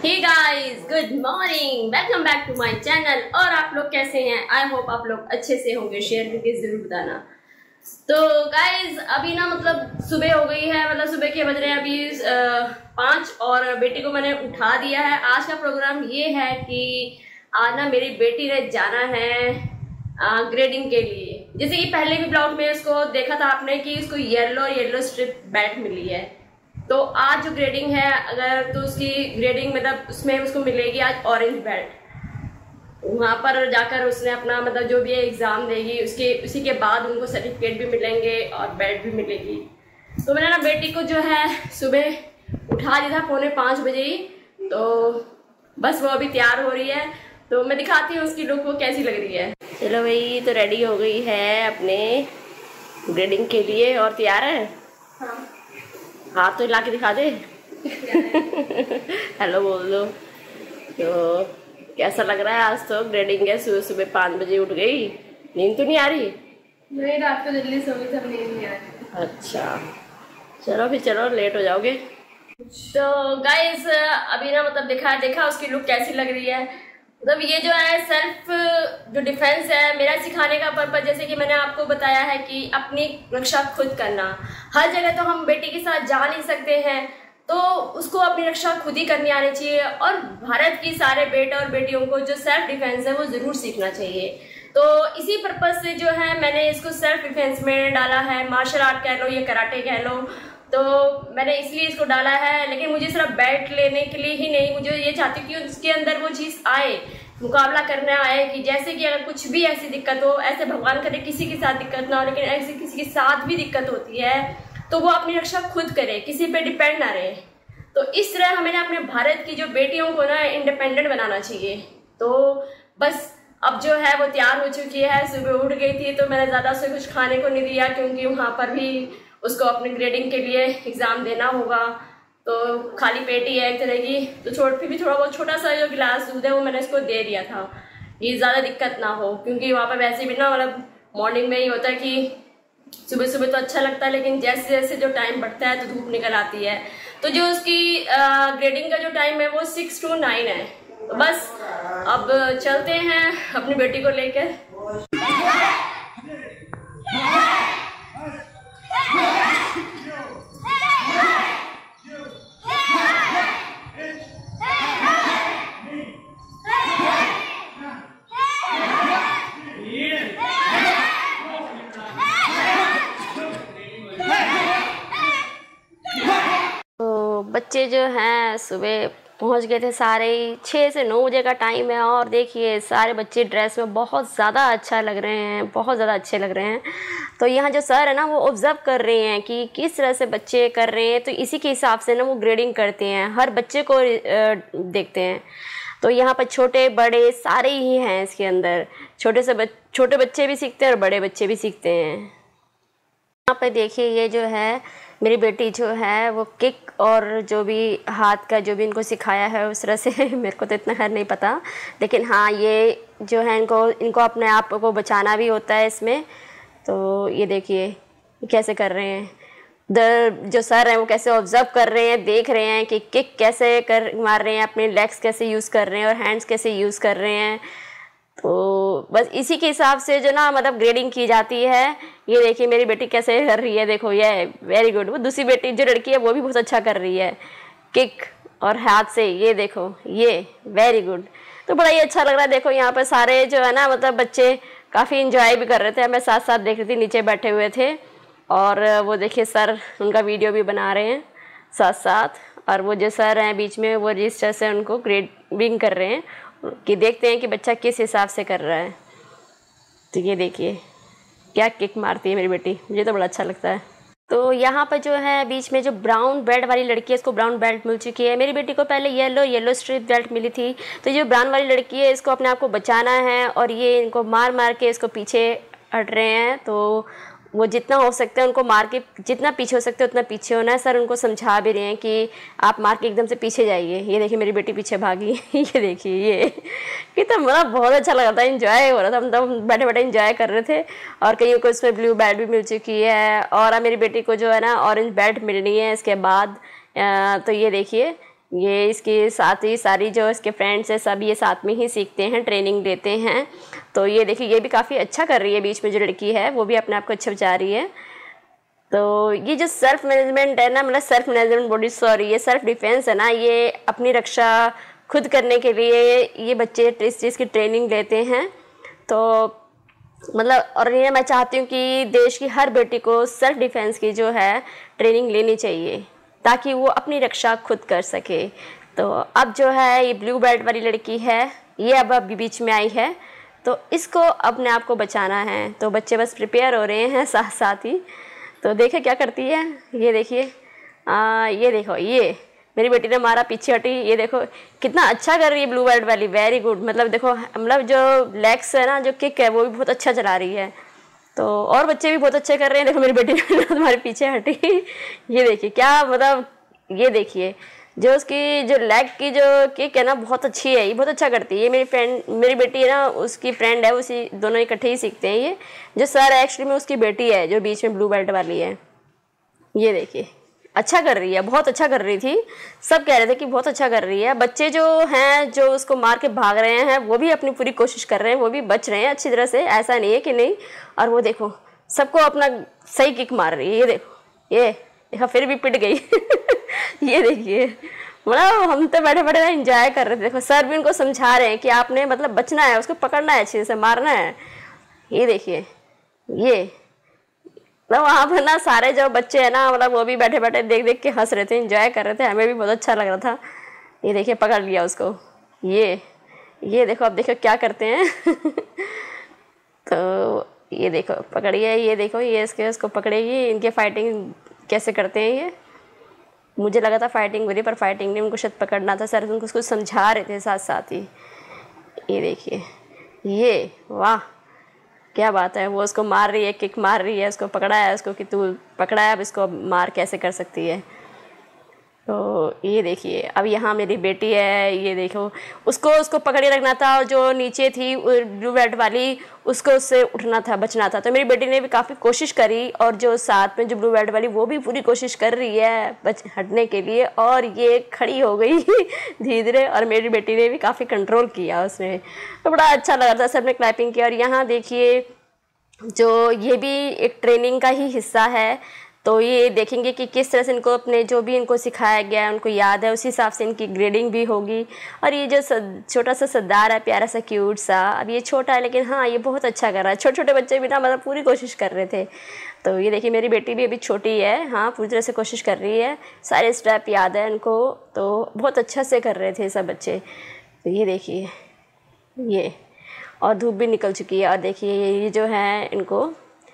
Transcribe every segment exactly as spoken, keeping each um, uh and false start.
Hey guys, good morning, welcome back to my channel. और आप लोग कैसे हैं? आई होप आप लोग अच्छे से होंगे। शेयर करके जरूर बताना। तो गाइस अभी ना मतलब सुबह हो गई है, मतलब सुबह के बज रहे हैं अभी पाँच और बेटी को मैंने उठा दिया है। आज का प्रोग्राम ये है कि आज ना मेरी बेटी ने जाना है ग्रेडिंग के लिए। जैसे कि पहले भी ब्लॉग में उसको देखा था आपने कि उसको येलो येलो स्ट्रिप बेल्ट मिली है। तो आज जो ग्रेडिंग है अगर तो उसकी ग्रेडिंग मतलब उसमें उसको मिलेगी आज ऑरेंज बेल्ट। वहाँ पर जाकर उसने अपना मतलब जो भी एग्जाम देगी उसके उसी के बाद उनको सर्टिफिकेट भी मिलेंगे और बेल्ट भी मिलेगी। तो मैंने ना बेटी को जो है सुबह उठा दिया था पौने पाँच बजे ही। तो बस वो अभी तैयार हो रही है, तो मैं दिखाती हूँ उसकी लुक वो कैसी लग रही है। चलो भाई, तो रेडी हो गई है अपने ग्रेडिंग के लिए और तैयार है। हाँ, हाथ तो हिला के दिखा दे। हेलो बोल दो। तो कैसा लग रहा है? आज तो ग्रेडिंग है, सुबह सुबह पाँच बजे उठ गई। नींद तो नहीं आ रही? नहीं, रात को जल्दी सो गई थी, नींद नहीं आ रही। अच्छा चलो फिर, चलो लेट हो जाओगे। तो गाइस अभी ना मतलब देखा देखा उसकी लुक कैसी लग रही है। मतलब ये जो है सेल्फ जो डिफेंस है, मेरा सिखाने का पर्पज जैसे कि मैंने आपको बताया है कि अपनी रक्षा खुद करना। हर जगह तो हम बेटी के साथ जा नहीं सकते हैं, तो उसको अपनी रक्षा खुद ही करनी आनी चाहिए। और भारत की सारे बेटे और बेटियों को जो सेल्फ डिफेंस है वो जरूर सीखना चाहिए। तो इसी पर्पज से जो है मैंने इसको सेल्फ डिफेंस में डाला है। मार्शल आर्ट कह लो या कराटे कह लो, तो मैंने इसलिए इसको डाला है। लेकिन मुझे सिर्फ बेल्ट लेने के लिए ही नहीं, मुझे ये चाहती हूँ कि उसके अंदर वो चीज़ आए, मुकाबला करना आए कि जैसे कि अगर कुछ भी ऐसी दिक्कत हो, ऐसे भगवान करे किसी के साथ दिक्कत ना हो, लेकिन ऐसे किसी के साथ भी दिक्कत होती है तो वो अपनी रक्षा खुद करे, किसी पे डिपेंड ना रहे। तो इस तरह हमें अपने भारत की जो बेटियों को ना इंडिपेंडेंट बनाना चाहिए। तो बस अब जो है वो तैयार हो चुकी है, सुबह उठ गई थी तो मैंने ज़्यादा से कुछ खाने को नहीं दिया क्योंकि वहाँ पर भी उसको अपनी ग्रेडिंग के लिए एग्ज़ाम देना होगा। तो खाली पेट ही है एक तरह की। तो छोट फिर भी थोड़ा बहुत छोटा सा जो गिलास दूध है वो मैंने इसको दे दिया था, ये ज़्यादा दिक्कत ना हो। क्योंकि वहाँ पर वैसे भी ना मतलब मॉर्निंग में ही होता है कि सुबह सुबह तो अच्छा लगता है, लेकिन जैसे जैसे जो टाइम बढ़ता है तो धूप निकल आती है। तो जो उसकी ग्रेडिंग का जो टाइम है वो सिक्स टू नाइन है। तो बस अब चलते हैं अपनी बेटी को लेकर। बच्चे जो हैं सुबह पहुंच गए थे सारे ही। छः से नौ बजे का टाइम है और देखिए सारे बच्चे ड्रेस में बहुत ज़्यादा अच्छा लग रहे हैं, बहुत ज़्यादा अच्छे लग रहे हैं। तो यहाँ जो सर है ना वो ऑब्ज़र्व कर रहे हैं कि किस तरह से बच्चे कर रहे हैं, तो इसी के हिसाब से ना वो ग्रेडिंग करते हैं, हर बच्चे को देखते हैं। तो यहाँ पर छोटे बड़े सारे ही हैं इसके अंदर। छोटे से बच, छोटे बच्चे भी सीखते हैं और बड़े बच्चे भी सीखते हैं। यहाँ पे देखिए ये जो है मेरी बेटी जो है वो किक और जो भी हाथ का जो भी इनको सिखाया है उस तरह से मेरे को तो इतना खैर नहीं पता, लेकिन हाँ ये जो है इनको इनको अपने आप को बचाना भी होता है इसमें। तो ये देखिए कैसे कर रहे हैं, द जो सर हैं वो कैसे ऑब्जर्व कर रहे हैं, देख रहे हैं कि किक कैसे कर मार रहे हैं, अपने लेग्स कैसे यूज़ कर रहे हैं और हैंड्स कैसे यूज़ कर रहे हैं। तो बस इसी के हिसाब से जो ना मतलब ग्रेडिंग की जाती है। ये देखिए मेरी बेटी कैसे कर रही है, देखो ये वेरी गुड। वो दूसरी बेटी जो लड़की है वो भी बहुत अच्छा कर रही है किक और हाथ से, ये देखो ये वेरी गुड। तो बड़ा ही अच्छा लग रहा है। देखो यहाँ पर सारे जो है ना मतलब बच्चे काफ़ी इंजॉय भी कर रहे थे, हमें साथ साथ देख रही थी, नीचे बैठे हुए थे। और वो देखिए सर उनका वीडियो भी बना रहे हैं साथ साथ। और वो जो सर हैं बीच में वो रजिस्टर से उनको ग्रेडिंग कर रहे हैं कि देखते हैं कि बच्चा किस हिसाब से कर रहा है। तो ये देखिए क्या किक मारती है मेरी बेटी, मुझे तो बड़ा अच्छा लगता है। तो यहाँ पर जो है बीच में जो ब्राउन बेल्ट वाली लड़की है इसको ब्राउन बेल्ट मिल चुकी है। मेरी बेटी को पहले येलो येलो स्ट्रिप बेल्ट मिली थी। तो जो ब्राउन वाली लड़की है इसको अपने आप को बचाना है और ये इनको मार मार के इसको पीछे हट रहे हैं। तो वो जितना हो सकता है उनको मार के, जितना पीछे हो सकते हैं उतना पीछे होना है। सर उनको समझा भी रहे हैं कि आप मार के एकदम से पीछे जाइए। ये देखिए मेरी बेटी पीछे भागी। ये देखिए ये कितना मतलब बहुत अच्छा लग रहा था, इंजॉय हो रहा था, हम तो बैठे बैठे इंजॉय कर रहे थे। और कईयों को इसमें ब्लू बेल्ट भी मिल चुकी है और मेरी बेटी को जो है ना ऑरेंज बेल्ट मिलनी है इसके बाद। तो ये देखिए ये इसके साथ ही सारी जो इसके फ्रेंड्स हैं सब ये साथ में ही सीखते हैं, ट्रेनिंग लेते हैं। तो ये देखिए ये भी काफ़ी अच्छा कर रही है, बीच में जो लड़की है वो भी अपने आप को अच्छा बचा रही है। तो ये जो सेल्फ मैनेजमेंट है ना, मतलब सेल्फ मैनेजमेंट बॉडी सॉरी ये सेल्फ डिफेंस है ना, ये अपनी रक्षा खुद करने के लिए ये बच्चे इस चीज़ की ट्रेनिंग लेते हैं। तो मतलब और ये मैं चाहती हूँ कि देश की हर बेटी को सेल्फ डिफेंस की जो है ट्रेनिंग लेनी चाहिए ताकि वो अपनी रक्षा खुद कर सके। तो अब जो है ये ब्लू बेल्ट वाली लड़की है, ये अब अभी बीच में आई है, तो इसको अपने आप को बचाना है। तो बच्चे बस प्रिपेयर हो रहे हैं साथ साथ ही। तो देखे क्या करती है, ये देखिए, ये देखो ये मेरी बेटी ने मारा, पीछे हटी, ये देखो कितना अच्छा कर रही है ब्लू बेल्ट वाली, वेरी गुड। मतलब देखो मतलब जो लेग्स है ना, जो किक है वो भी बहुत अच्छा चला रही है। तो और बच्चे भी बहुत अच्छे कर रहे हैं। देखो मेरी बेटी ने तुम्हारे पीछे हटी, ये देखिए क्या मतलब, ये देखिए जो उसकी जो लेग की जो किक है ना बहुत अच्छी है, ये बहुत अच्छा करती है। ये मेरी फ्रेंड मेरी बेटी है ना, उसकी फ्रेंड है, उसी दोनों इकट्ठे ही सीखते हैं। ये जो सर एक्चुअली में उसकी बेटी है जो बीच में ब्लू बेल्ट वाली है। ये देखिए अच्छा कर रही है, बहुत अच्छा कर रही थी, सब कह रहे थे कि बहुत अच्छा कर रही है। बच्चे जो हैं जो उसको मार के भाग रहे हैं वो भी अपनी पूरी कोशिश कर रहे हैं, वो भी बच रहे हैं अच्छी तरह से, ऐसा नहीं है कि नहीं। और वो देखो सबको अपना सही किक मार रही है, ये देखो ये देखा फिर भी पिट गई ये देखिए मतलब हम तो बैठे बैठे एंजॉय कर रहे थे। देखो सर भी उनको समझा रहे हैं कि आपने मतलब बचना है, उसको पकड़ना है, अच्छे से मारना है। ये देखिए ये मतलब वहाँ पर ना सारे जो बच्चे हैं ना, मतलब वो भी बैठे बैठे देख देख के हंस रहे थे, एंजॉय कर रहे थे, हमें भी बहुत अच्छा लग रहा था। ये देखिए पकड़ लिया उसको, ये ये देखो अब देखो क्या करते हैं तो ये देखो पकड़िए, ये देखो ये इसके उसको पकड़ेगी, इनके फाइटिंग कैसे करते हैं ये। मुझे लगा था फाइटिंग हो रही, पर फाइटिंग नहीं, उनको शायद पकड़ना था। सर उनको उसको समझा रहे थे साथ साथ ही। ये देखिए ये वाह क्या बात है, वो उसको मार रही है, किक मार रही है, उसको पकड़ा है उसको कि तू पकड़ा है, अब इसको मार कैसे कर सकती है। तो ये देखिए अब यहाँ मेरी बेटी है, ये देखो उसको उसको पकड़े रखना था, और जो नीचे थी ब्लू बेल्ट वाली उसको उससे उठना था, बचना था। तो मेरी बेटी ने भी काफ़ी कोशिश करी, और जो साथ में जो ब्लू बेल्ट वाली वो भी पूरी कोशिश कर रही है बच हटने के लिए, और ये खड़ी हो गई धीरे धीरे, और मेरी बेटी ने भी काफ़ी कंट्रोल किया उसने। तो बड़ा अच्छा लगा था, सबने क्लैपिंग किया। और यहाँ देखिए जो ये भी एक ट्रेनिंग का ही हिस्सा है। तो ये देखेंगे कि किस तरह से इनको अपने जो भी इनको सिखाया गया है उनको याद है, उसी हिसाब से इनकी ग्रेडिंग भी होगी। और ये जो छोटा सा सरदार है, प्यारा सा क्यूट सा, अब ये छोटा है लेकिन हाँ ये बहुत अच्छा कर रहा है। छोटे छोटे बच्चे भी ना मतलब पूरी कोशिश कर रहे थे। तो ये देखिए मेरी बेटी भी अभी छोटी है, हाँ पूरी तरह से कोशिश कर रही है, सारे स्टेप याद है इनको, तो बहुत अच्छा से कर रहे थे सब बच्चे। तो ये देखिए ये, और धूप भी निकल चुकी है, और देखिए ये जो है इनको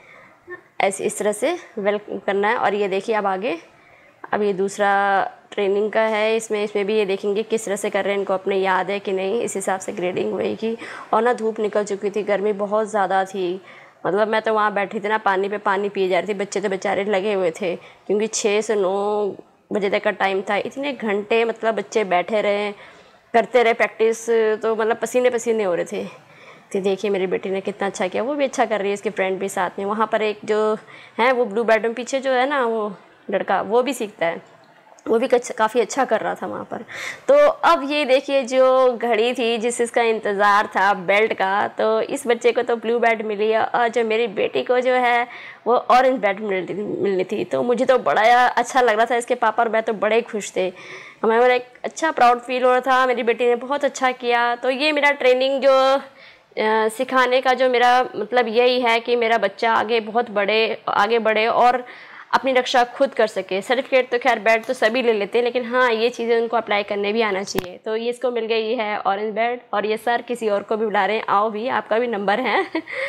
ऐसे इस तरह से वेलकम करना है। और ये देखिए अब आगे, अब ये दूसरा ट्रेनिंग का है, इसमें इसमें भी ये देखेंगे किस तरह से कर रहे हैं, इनको अपने याद है कि नहीं, इस हिसाब से ग्रेडिंग होएगी। और ना धूप निकल चुकी थी, गर्मी बहुत ज़्यादा थी, मतलब मैं तो वहाँ बैठी थी ना पानी पे पानी पिए जा रही थी, बच्चे तो बेचारे लगे हुए थे क्योंकि छः से नौ बजे तक का टाइम था। इतने घंटे मतलब बच्चे बैठे रहे, करते रहे प्रैक्टिस, तो मतलब पसीने पसीने हो रहे थे। तो देखिए मेरी बेटी ने कितना अच्छा किया, वो भी अच्छा कर रही है, इसके फ्रेंड भी साथ में। वहाँ पर एक जो है वो ब्लू बेल्ट में पीछे जो है ना वो लड़का, वो भी सीखता है, वो भी काफ़ी अच्छा कर रहा था वहाँ पर। तो अब ये देखिए जो घड़ी थी जिस इसका इंतज़ार था बेल्ट का, तो इस बच्चे को तो ब्लू बेल्ट मिली है, और जो मेरी बेटी को जो है वो ऑरेंज बेल्ट मिलती मिलनी थी। तो मुझे तो बड़ा अच्छा लग रहा था, इसके पापा और मैं तो बड़े खुश थे, हमें मेरा एक अच्छा प्राउड फील हो रहा था, मेरी बेटी ने बहुत अच्छा किया। तो ये मेरा ट्रेनिंग जो आ, सिखाने का जो मेरा मतलब यही है कि मेरा बच्चा आगे बहुत बड़े आगे बढ़े और अपनी रक्षा खुद कर सके। सर्टिफिकेट तो खैर बेल्ट तो सभी ले लेते हैं, लेकिन हाँ ये चीज़ें उनको अप्लाई करने भी आना चाहिए। तो ये इसको मिल गई है ऑरेंज बेल्ट, और ये सर किसी और को भी बुला रहे हैं, आओ भी आपका भी नंबर है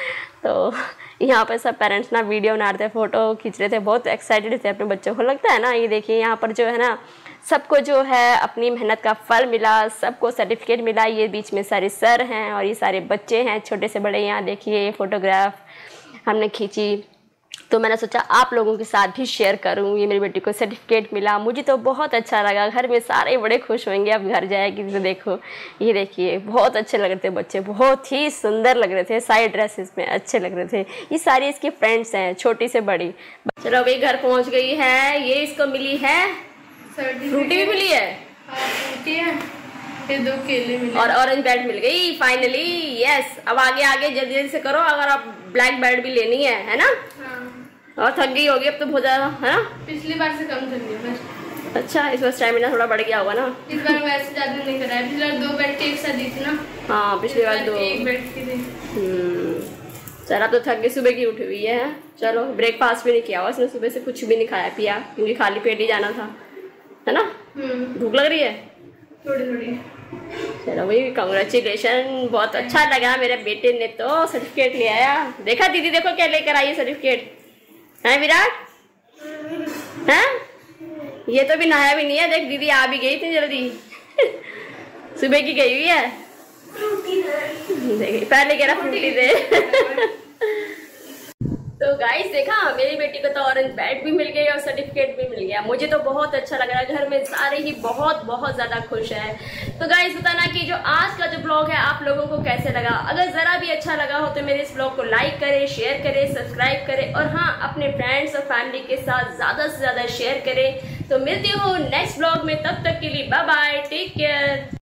तो यहाँ पर सब पेरेंट्स ना वीडियो बना रहे थे, फ़ोटो खींच रहे थे, बहुत एक्साइटेड थे अपने बच्चों को, लगता है ना। ये देखिए यहाँ पर जो है ना सबको जो है अपनी मेहनत का फल मिला, सबको सर्टिफिकेट मिला। ये बीच में सारे सर हैं और ये सारे बच्चे हैं, छोटे से बड़े। यहाँ देखिए ये फ़ोटोग्राफ हमने खींची, तो मैंने सोचा आप लोगों के साथ भी शेयर करूं। ये मेरी बेटी को सर्टिफिकेट मिला, मुझे तो बहुत अच्छा लगा, घर में सारे बड़े खुश होंगे अब घर जाएगी तो। देखो ये देखिए बहुत अच्छे लग रहे थे बच्चे, बहुत ही सुंदर लग रहे थे, सारी ड्रेसेस में अच्छे लग रहे थे। ये सारी इसकी फ्रेंड्स हैं, छोटी से बड़ी। चलो अभी घर पहुंच गई है, ये इसको मिली है फ्रूटी भी मिली है, फ्रूटी है, ये दो केले मिले और ऑरेंज बेल्ट मिल गई फाइनली। यस, अब आगे आगे जल्दी जल्दी से करो अगर आप ब्लैक बेल्ट भी लेनी है, है ना? हाँ। और थक गई होगी अब तो बहुत ज्यादा, है ना? पिछली बार से कम कर दिया। अच्छा, इस बार स्टैमिना थोड़ा बढ़ गया होगा ना? इस बार वैसे ज्यादा नहीं कराया, पिछली बार दो बेल्ट एक साथ दी थी ना। हाँ, पिछली बार दो एक बेल्ट की थी। हम्म चल, अब तो थक गई, सुबह की उठी हुई है। चलो, ब्रेकफास्ट भी नहीं किया हुआ उसने, सुबह से कुछ भी नहीं खाया पिया क्योंकि खाली पेट ही जाना था, है ना? भूख लग रही है थोड़ी थोड़ी। चलो भाई, कंग्रेचुलेशन, बहुत अच्छा लगा मेरे बेटे ने तो सर्टिफिकेट ले आया। देखा दीदी, देखो क्या लेकर आई है सर्टिफिकेट, है विराट? हैं? ये तो भी नहाया भी नहीं है, देख दीदी आ भी गई इतनी जल्दी सुबह की गई हुई है। देखिए, पहले कह रहा फ्रूटी दे तो गाइस देखा, मेरी बेटी को तो ऑरेंज बैट भी मिल गई और सर्टिफिकेट भी मिल गया। मुझे तो बहुत अच्छा लग रहा है, घर में सारे ही बहुत बहुत ज्यादा खुश है। तो गाइस बताना कि जो आज का जो ब्लॉग है आप लोगों को कैसे लगा। अगर जरा भी अच्छा लगा हो तो मेरे इस ब्लॉग को लाइक करें, शेयर करें, सब्सक्राइब करें और हाँ, अपने फ्रेंड्स और फैमिली के साथ ज्यादा से ज्यादा शेयर करें। तो मिलती हूँ नेक्स्ट ब्लॉग में, तब तक के लिए बाय बाय, टेक केयर।